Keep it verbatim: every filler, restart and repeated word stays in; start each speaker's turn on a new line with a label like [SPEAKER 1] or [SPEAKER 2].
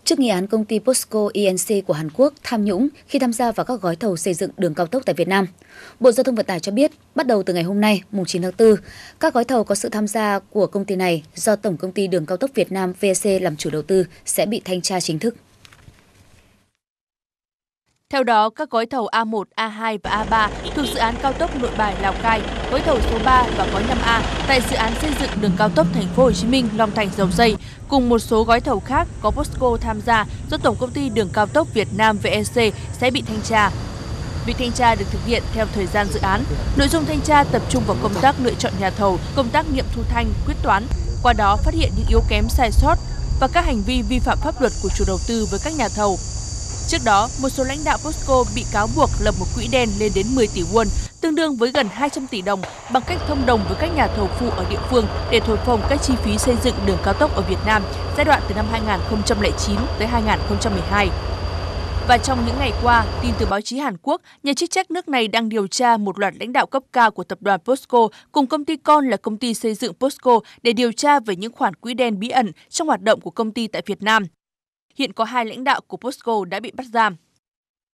[SPEAKER 1] Trước nghi án công ty POSCO i en xê của Hàn Quốc tham nhũng khi tham gia vào các gói thầu xây dựng đường cao tốc tại Việt Nam, Bộ Giao thông Vận tải cho biết, bắt đầu từ ngày hôm nay, mùng chín tháng tư, các gói thầu có sự tham gia của công ty này do Tổng công ty Đường cao tốc Việt Nam vê e xê làm chủ đầu tư sẽ bị thanh tra chính thức.
[SPEAKER 2] Theo đó, các gói thầu A một, A hai và A ba thuộc dự án cao tốc Nội Bài - Lào Cai, gói thầu số ba và gói năm A tại dự án xây dựng đường cao tốc Thành phố Hồ Chí Minh - Long Thành - Dầu Giây cùng một số gói thầu khác có POSCO tham gia do Tổng công ty Đường cao tốc Việt Nam vê e xê sẽ bị thanh tra. Việc thanh tra được thực hiện theo thời gian dự án. Nội dung thanh tra tập trung vào công tác lựa chọn nhà thầu, công tác nghiệm thu thanh, quyết toán, qua đó phát hiện những yếu kém sai sót và các hành vi vi phạm pháp luật của chủ đầu tư với các nhà thầu. Trước đó, một số lãnh đạo POSCO bị cáo buộc lập một quỹ đen lên đến mười tỷ won, tương đương với gần hai trăm tỷ đồng, bằng cách thông đồng với các nhà thầu phụ ở địa phương để thổi phồng các chi phí xây dựng đường cao tốc ở Việt Nam giai đoạn từ năm hai nghìn không trăm lẻ chín tới hai nghìn không trăm mười hai. Và trong những ngày qua, tin từ báo chí Hàn Quốc, nhà chức trách nước này đang điều tra một loạt lãnh đạo cấp cao của tập đoàn POSCO cùng công ty con là công ty xây dựng POSCO để điều tra về những khoản quỹ đen bí ẩn trong hoạt động của công ty tại Việt Nam. Hiện có hai lãnh đạo của POSCO đã bị bắt giam.